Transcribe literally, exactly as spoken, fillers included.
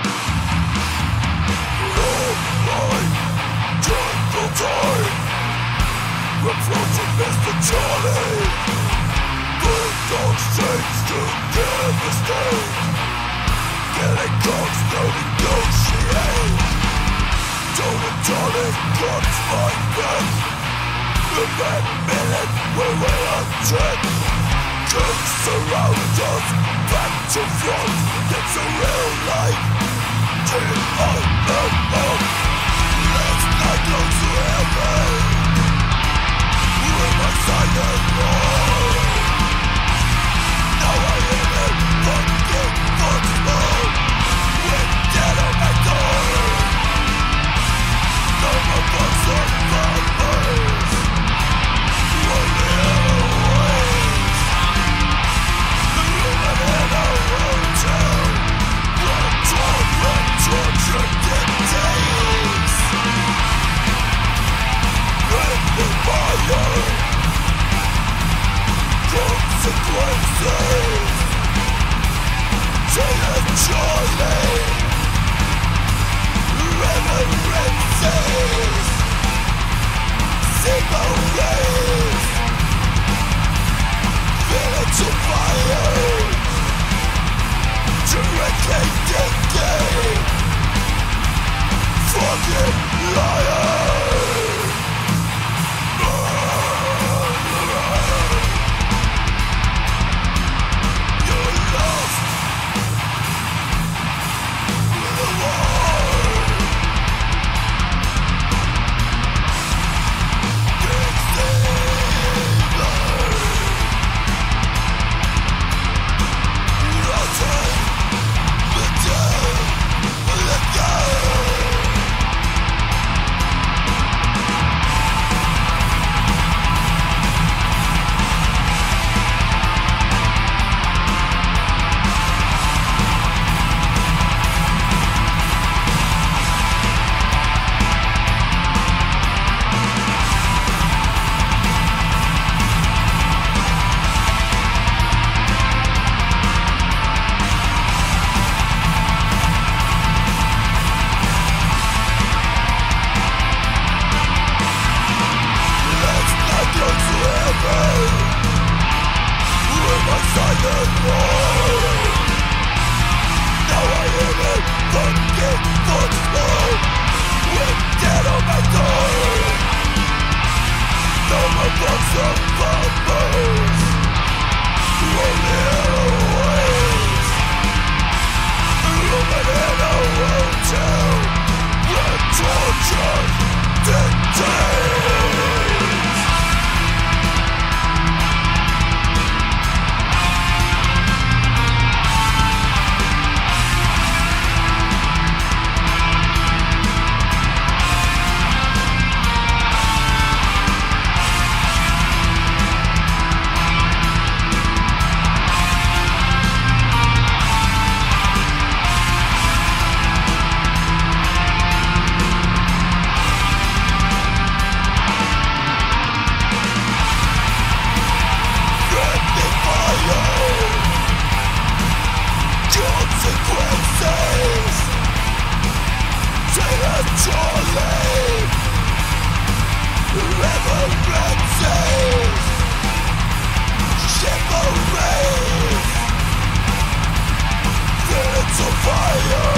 Approaching Mister Charlie, the dog shapes to devastate. Getting cops no negotiate. Totalitarian guns like them. The bad minute where we're unchecked. Guns surround us, back to front. It's a real life. Dream on and on. Last night goes forever. With my silent roar, now I am in fucking football. With dead on my door, no more books or bumpers. Only always the woman in a hotel. Run, torn, run, torture dictates. With the fire, consequences. Say it, Charlie. Reverences. Single rays. Village of fire. Directly decay. Fucking liar. Fire!